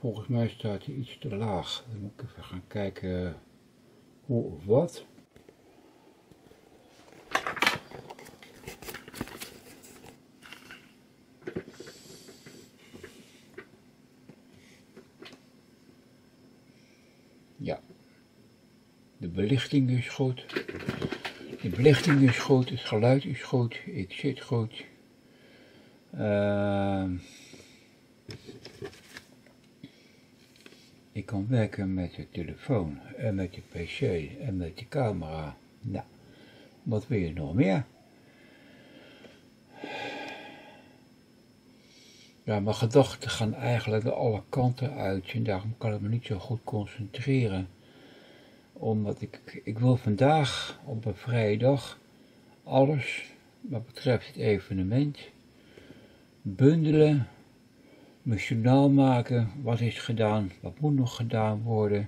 Volgens mij staat hij iets te laag. Dan moet ik even gaan kijken hoe of wat. Ja, de belichting is goed. De belichting is goed, het geluid is goed, ik zit goed. Ik kan werken met de telefoon en met de pc en met de camera. Nou, wat wil je nog meer? Ja, mijn gedachten gaan eigenlijk alle kanten uit en daarom kan ik me niet zo goed concentreren. Omdat ik wil vandaag op een vrije dag alles wat betreft het evenement bundelen, mijn journaal maken, wat is gedaan, wat moet nog gedaan worden,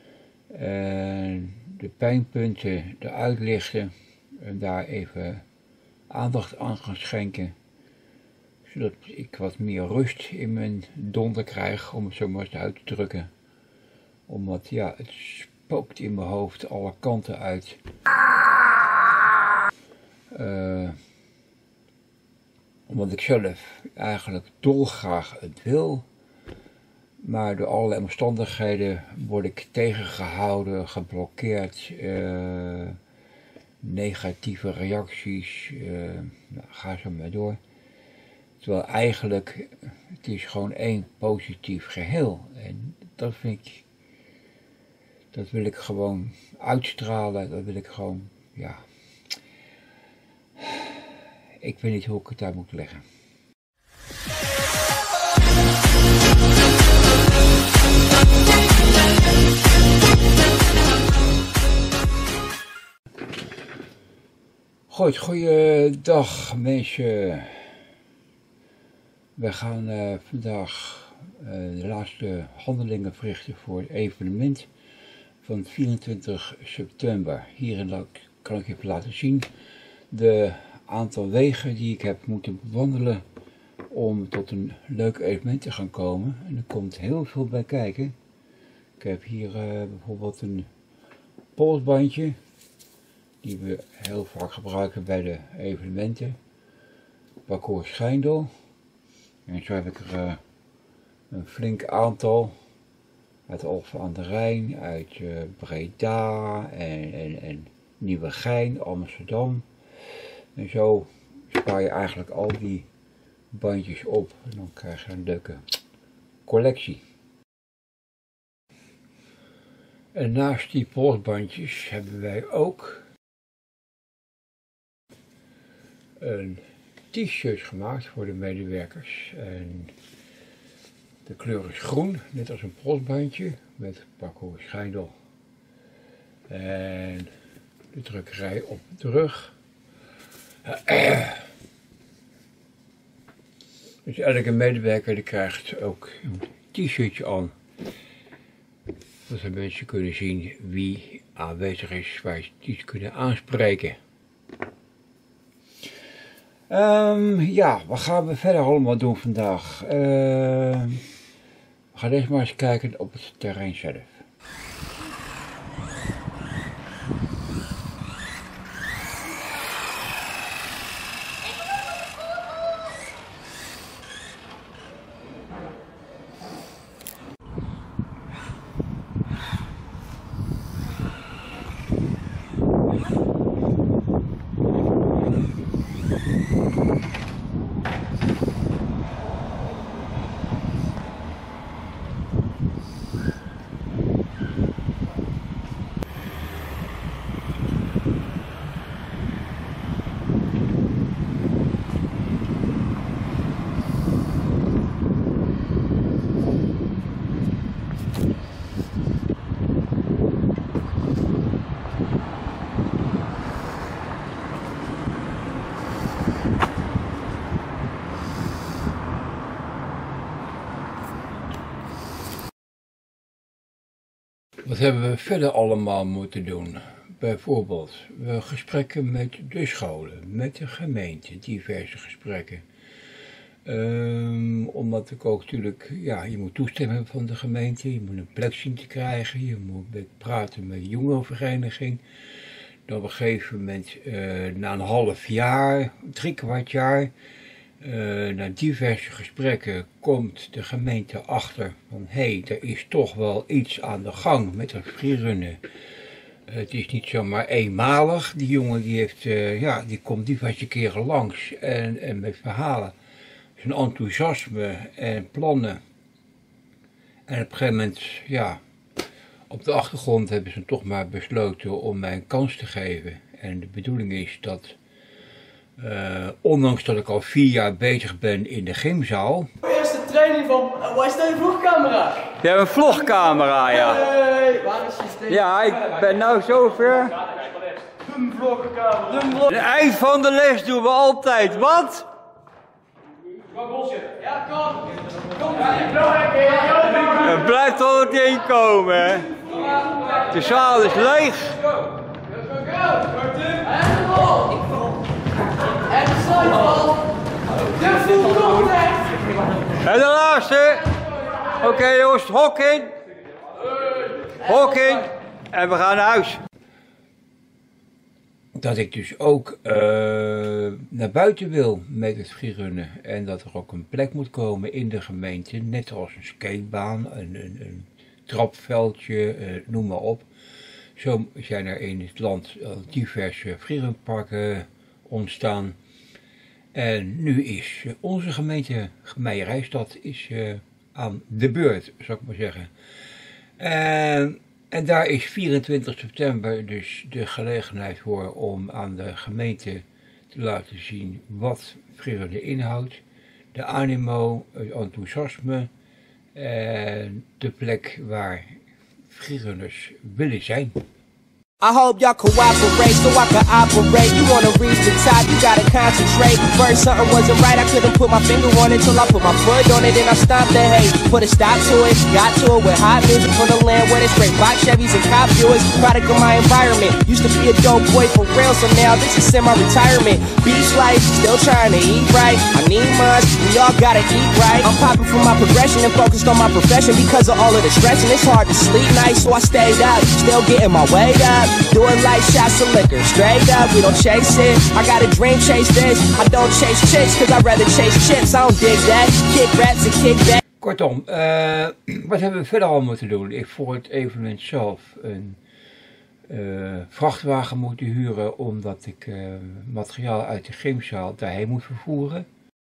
en de pijnpunten eruit lichten en daar even aandacht aan gaan schenken, zodat ik wat meer rust in mijn donder krijg, om het zo maar eens uit te drukken. Omdat ja, het spookt in mijn hoofd alle kanten uit. Omdat ik zelf eigenlijk dolgraag het wil, maar door allerlei omstandigheden word ik tegengehouden, geblokkeerd, negatieve reacties, nou, ga zo maar door. Terwijl eigenlijk, het is gewoon één positief geheel en dat vind ik, dat wil ik gewoon uitstralen, dat wil ik gewoon, ja. Ik weet niet hoe ik het daar moet leggen. Goed, goeiedag mensen. We gaan vandaag de laatste handelingen verrichten voor het evenement van 24 september. Hierin kan ik even laten zien de aantal wegen die ik heb moeten bewandelen om tot een leuk evenement te gaan komen. En er komt heel veel bij kijken. Ik heb hier bijvoorbeeld een polsbandje die we heel vaak gebruiken bij de evenementen. Parcours Schijndel. En zo heb ik er een flink aantal uit Alphen aan de Rijn, uit Breda en Nieuwegein, Amsterdam. En zo spaar je eigenlijk al die bandjes op en dan krijg je een leuke collectie. En naast die polsbandjes hebben wij ook een t-shirt gemaakt voor de medewerkers. En de kleur is groen, net als een polsbandje met Parcours Schijndel. En de drukkerij op de rug. Dus elke medewerker die krijgt ook een t-shirtje aan. Dat de mensen kunnen zien wie aanwezig is, waar ze iets kunnen aanspreken. Ja, wat gaan we verder allemaal doen vandaag? We gaan eerst maar eens kijken op het terrein zelf. Wat hebben we verder allemaal moeten doen? Bijvoorbeeld gesprekken met de scholen, met de gemeente, diverse gesprekken. Omdat ik ook natuurlijk, ja, je moet toestemming hebben van de gemeente, je moet een plek zien te krijgen, je moet praten met de jongerenvereniging. Dan op een gegeven moment, na een half jaar, 3/4 jaar, na diverse gesprekken komt de gemeente achter van hé, er is toch wel iets aan de gang met het freerunnen. Het is niet zomaar eenmalig. Die jongen die heeft, die komt diverse keren langs en met verhalen. Zijn enthousiasme en plannen. En op een gegeven moment, ja, op de achtergrond hebben ze toch maar besloten om mij een kans te geven. En de bedoeling is dat, ondanks dat ik al 4 jaar bezig ben in de gymzaal. Eerste training van, waar is de vlogcamera? Je hebt een vlogcamera, ja. Hey, waar is je steek? Ja, ik ben nou zover. Een vlogcamera. Het eind van de les doen we altijd, wat? Ja, kom. Kom. Er blijft al wat in komen, hè. De zaal is leeg. En de bal. En de zijbal. De voet komt weg. En de laatste. Oké, jongens, hok in. Hok in. En we gaan naar huis. Dat ik dus ook naar buiten wil met het freerunnen. En dat er ook een plek moet komen in de gemeente, net als een skatebaan, een trapveldje, noem maar op. Zo zijn er in het land diverse freerunparken ontstaan. En nu is onze gemeente Meijerijstad aan de beurt, zou ik maar zeggen. En daar is 24 september dus de gelegenheid voor om aan de gemeente te laten zien wat freerunnen inhoudt. De animo, het enthousiasme en de plek waar freerunners willen zijn. I hope y'all cooperate so I can operate. You wanna reach the top, you gotta concentrate. First something wasn't right, I couldn't put my finger on it till I put my foot on it and I stopped the hate. Put a stop to it, got to it with hot music from the land where they straight box Chevys and cop viewers. Product of my environment. Used to be a dope boy for real, so now this is semi-retirement. Beach life, still trying to eat right. I need must, we all gotta eat right. I'm popping for my progression and focused on my profession because of all of the stress and it's hard to sleep nice, so I stayed up, still getting my weight up. Doing light shots of liquor, straight up, we don't chase it. I got a dream, chase this. I don't chase chicks, cause I'd rather chase chips. I don't dig that. Kick raps and kick back. Kortom, wat hebben we verder al moeten doen? Ik voor het evenement zelf een vrachtwagen moeten huren, omdat ik materiaal uit de gymzaal daarheen moet vervoeren.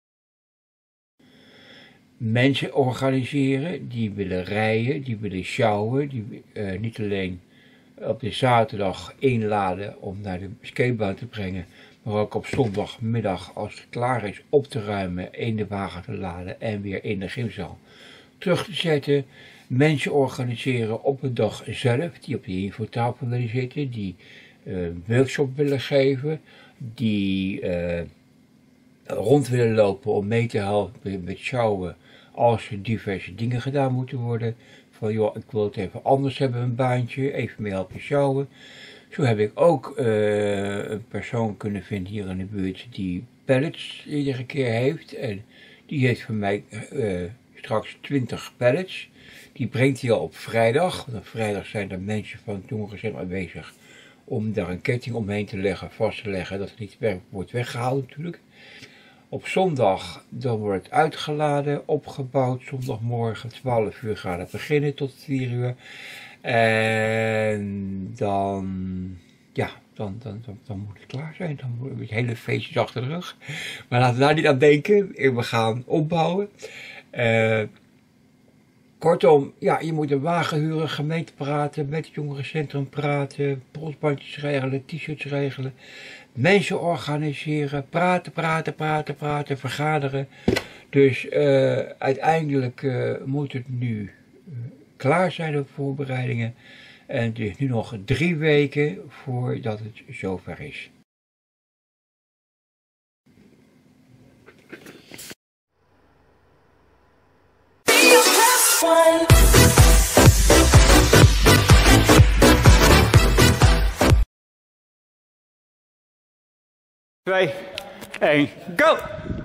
Mensen organiseren, die willen rijden, die willen sjouwen, die niet alleen op de zaterdag inladen om naar de skatebaan te brengen, maar ook op zondagmiddag als het klaar is op te ruimen, in de wagen te laden en weer in de gymzaal terug te zetten. Mensen organiseren op de dag zelf, die op de infotafel willen zitten, die workshop willen geven, die rond willen lopen om mee te helpen met sjouwen als er diverse dingen gedaan moeten worden. Van joh, ik wil het even anders hebben, een baantje, even mee helpen sjouwen. Zo heb ik ook een persoon kunnen vinden hier in de buurt die pallets iedere keer heeft. En die heeft voor mij straks 20 pallets. Die brengt hij al op vrijdag. Want op vrijdag zijn er mensen van het jongerencentrum aanwezig om daar een ketting omheen te leggen, vast te leggen, dat het niet wordt weggehaald natuurlijk. Op zondag dan wordt het uitgeladen, opgebouwd, zondagmorgen 12 uur gaat het beginnen tot 4 uur. En dan moet het klaar zijn, dan worden het hele feestjes achter de rug. Maar laten we daar niet aan denken, we gaan opbouwen. Kortom, ja, je moet een wagen huren, gemeente praten, met het jongerencentrum praten, polsbandjes regelen, t-shirts regelen. Mensen organiseren, praten, vergaderen. Dus uiteindelijk moet het nu klaar zijn, de voorbereidingen. En het is nu nog 3 weken voordat het zover is. Twee, 1, go!